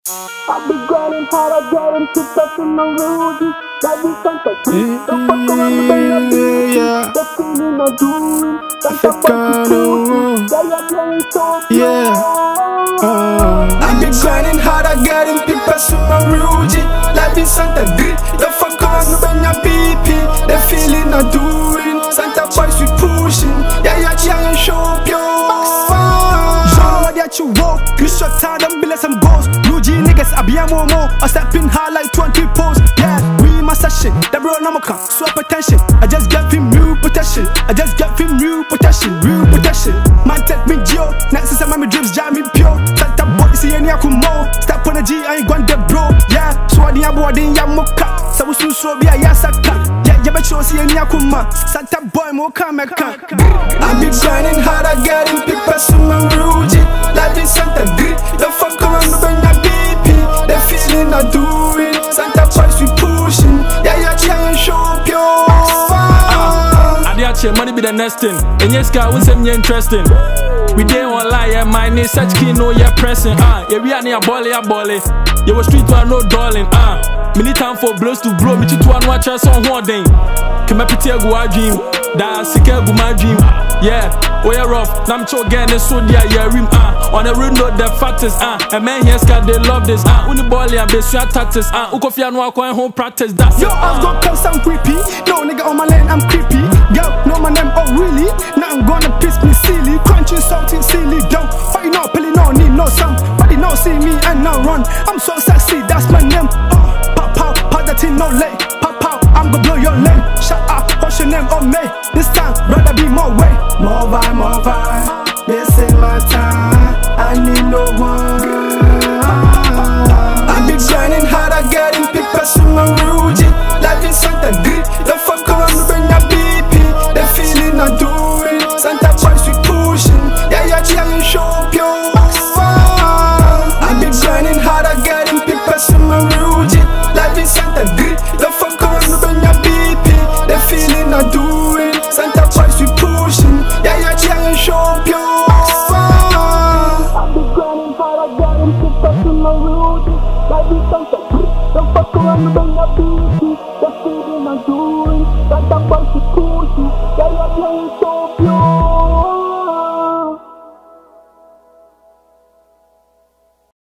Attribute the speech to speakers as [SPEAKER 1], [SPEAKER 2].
[SPEAKER 1] I be grinding hard, I get him kicked up in my road. That be something. The fuck around the baby, yeah. The feeling I do.
[SPEAKER 2] I be grinding hard, I get him kicked up in my road. That be something. The fuck around the baby, the feeling I do. Santa boys we pushing, yeah, show up yo. That you walk, you shut down them billets and balls. UG niggas, I be a more. I step in hard like 20 posts. Yeah, we my session. That bro, no more come. Swap attention. I just get him real protection. I just get him real protection. Real protection. Man, take me Gio. Next is my dreams, jam me pure. Santa boy, see any akumo. Step on the G, I ain't going dead bro. Yeah, so I didn't board in Yamoka. So we soon so be a yasaka. Yeah, you bet you see any akuma. Santa boy, more come. I be grinding hard, I get him pick person my Ruji. Life is Santa D. The fuck around the bend BP. The feeling I do it. Santa boys we pushing. Yeah, show up yo.
[SPEAKER 3] Adiache, money be the next thing. And yes, guy, we say me interesting. We didn't want lie, yeah, my name such key, no, you're pressing. Yeah, we are near volley. You was street one, no darling. Me need time for blows to blow. Me to one watch us on one day. Come up to go our dream. That's sick of my dream. Yeah, we are rough. Nam cho again, so dear, yeah, rim. On the road, note the factors. A man here, scar, they love this. When the ball, yeah, base your taxes. Ukofia no going home practice. That's
[SPEAKER 2] yo, I was gonna come some creepy. No nigga on my lane, I'm creepy. Yo, know my name, oh really? Now I'm gonna piss me silly. Crunching, salty, silly, dumb. Oh, you know, Billy, no need no some. But they don't see me and now run. I'm so sexy, that's my name. Pop that thing, no late. Pop, I'm gonna blow your lane. Shut up, what's your name on me? This time, rather be more way. More vibe. This ain't my time. I need no one. I be grinding hard, I get him pick person my Ruji. Life is Santa D. The fuck around the bend BP. The feeling I do it. Santa boys we pushing. Yeah, show up yo. I be grinding hard, I get him pick person my Ruji. Life is Santa D. The fuck around the bend BP. The feeling I do it. Santa boys we pushing. Yeah, show up yo.
[SPEAKER 1] I be grinding hard, I get him kicked up in my road. That be something. The fuck around the baby.